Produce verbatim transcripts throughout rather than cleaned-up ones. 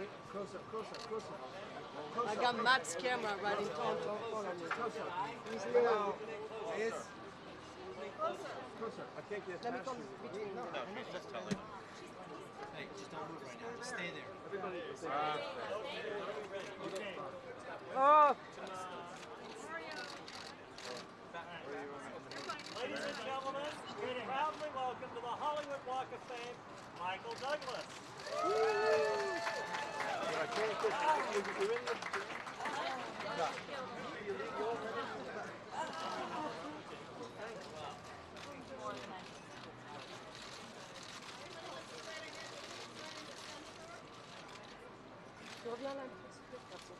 Closer, closer, closer. I got Matt's camera right in front of me. He's Hello. little. Yes. Closer. Closer. I can't get Let me past come you. between. No, she's just telling him. Hey, just don't move right now. Just stay there. Oh! Ladies and gentlemen, we proudly welcome to the Hollywood Walk of Fame, Michael Douglas. I can't get you. You're in the... Tu reviens là, s'il te plaît, merci.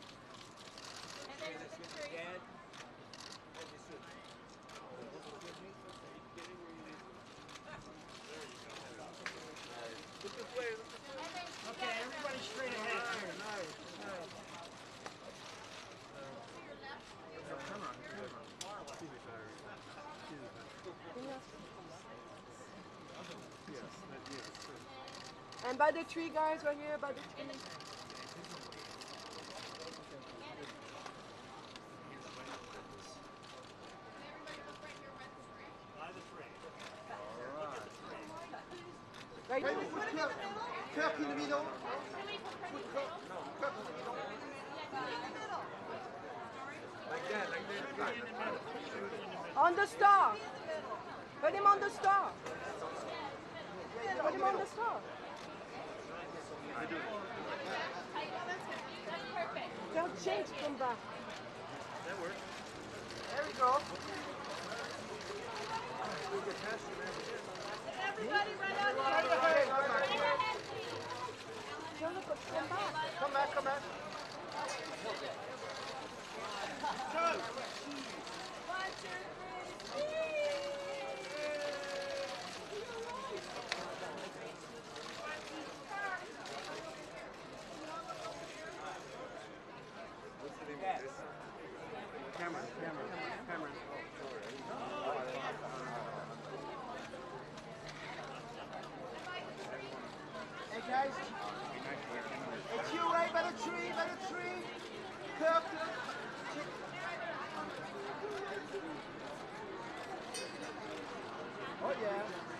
Okay, everybody straight ahead. Nice, nice, nice. Come on, come on. Excuse me, Barry. Excuse me, Barry. Yes, that, yes. And by the tree, guys, right here, by the tree. By the tree. Right Hey, here. put Kirk, Kirk in the middle. Put Kirk, no, Kirk in the middle. Like that, like that. On the star. Put him on the star. Put him on the star. I do it. Don't change, come back. That works. There we go. We'll get past you, man. Everybody right out Right here. ahead, right ahead. Jonathan, come back. Come back, come back. One, two, three. What's the name of this? Cameron, Cameron, Cameron. Oh, sorry. Hey guys, it's you right by the tree, by the tree. Kirk. Oh yeah.